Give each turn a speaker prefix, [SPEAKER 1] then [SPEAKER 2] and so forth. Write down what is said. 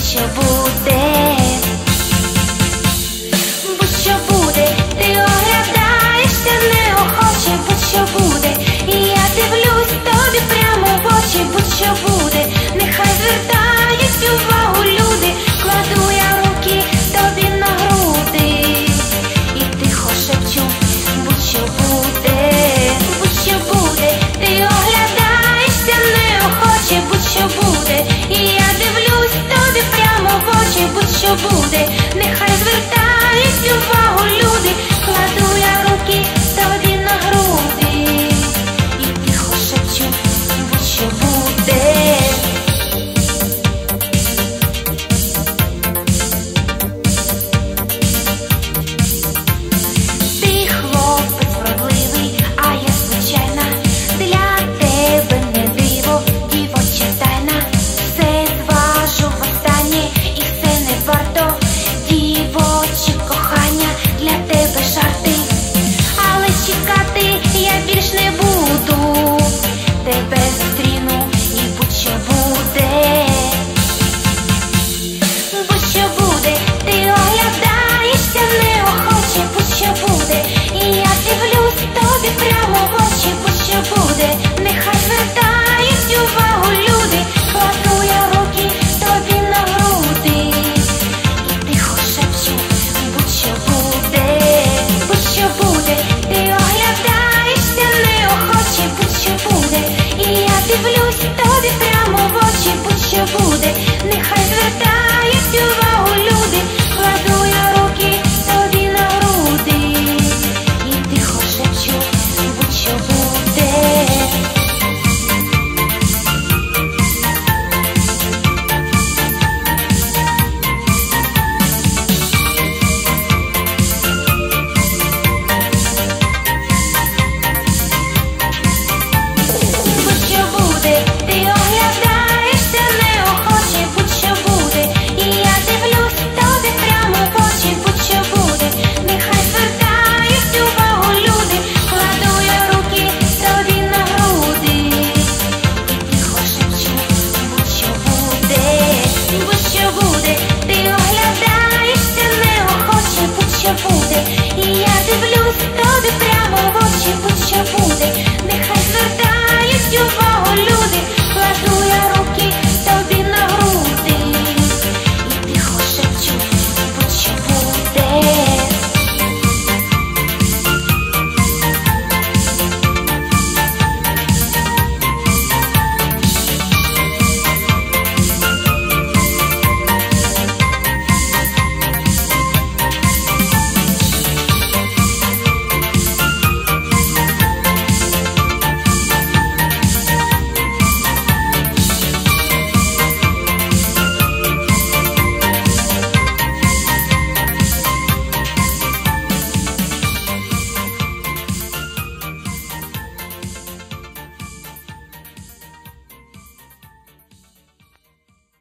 [SPEAKER 1] будь-що буде, будь-що буде, ти оглядаєшся неохоче, будь-що буде, і я дивлюсь тобі прямо в очі, будь-що буде, нехай звертають увагу люди, кладу я руки тобі на груди і тихо шепчу, будь-що буде, будь-що буде, ти оглядаєшся неохоче, будь-що буде, і я дивлюсь тобі прямо в очі, будь-що буде, нехай звертають увагу люди.